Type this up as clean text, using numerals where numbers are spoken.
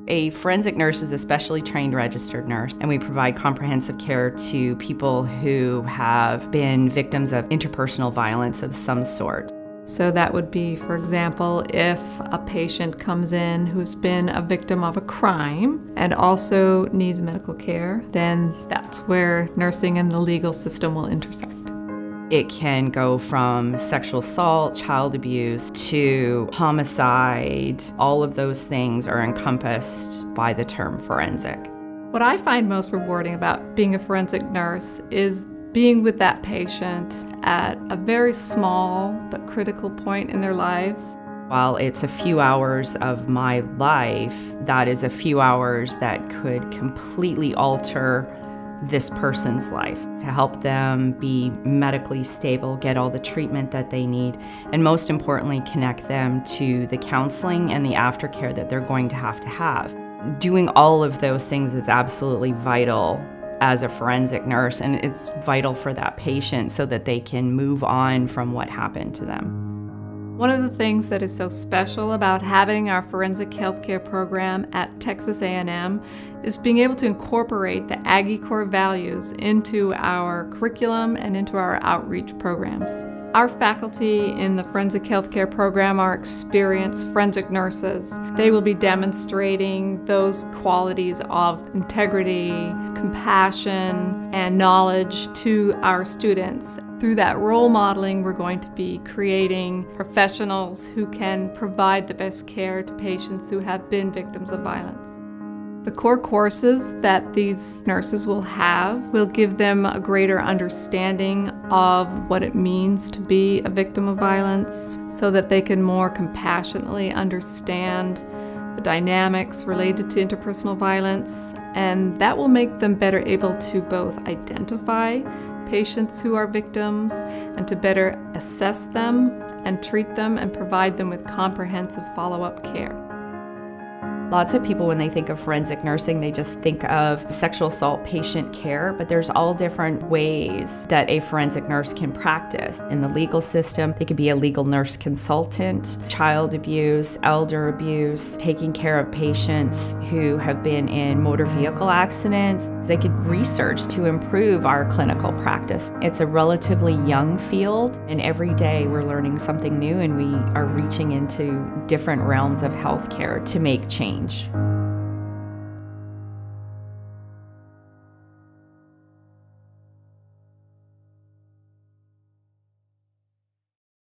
A forensic nurse is a specially trained registered nurse, and we provide comprehensive care to people who have been victims of interpersonal violence of some sort. So that would be, for example, if a patient comes in who's been a victim of a crime and also needs medical care, then that's where nursing and the legal system will intersect. It can go from sexual assault, child abuse, to homicide. All of those things are encompassed by the term forensic. What I find most rewarding about being a forensic nurse is being with that patient at a very small but critical point in their lives. While it's a few hours of my life, that is a few hours that could completely alter this person's life, to help them be medically stable, get all the treatment that they need, and most importantly, connect them to the counseling and the aftercare that they're going to have. Doing all of those things is absolutely vital as a forensic nurse, and it's vital for that patient so that they can move on from what happened to them. One of the things that is so special about having our forensic healthcare program at Texas A&M is being able to incorporate the Aggie core values into our curriculum and into our outreach programs. Our faculty in the forensic healthcare program are experienced forensic nurses. They will be demonstrating those qualities of integrity, compassion, and knowledge to our students. Through that role modeling, we're going to be creating professionals who can provide the best care to patients who have been victims of violence. The core courses that these nurses will have will give them a greater understanding of what it means to be a victim of violence so that they can more compassionately understand the dynamics related to interpersonal violence, and that will make them better able to both identify patients who are victims and to better assess them and treat them and provide them with comprehensive follow-up care. Lots of people, when they think of forensic nursing, they just think of sexual assault patient care, but there's all different ways that a forensic nurse can practice. In the legal system, they could be a legal nurse consultant, child abuse, elder abuse, taking care of patients who have been in motor vehicle accidents. They could research to improve our clinical practice. It's a relatively young field, and every day we're learning something new, and we are reaching into different realms of healthcare to make change.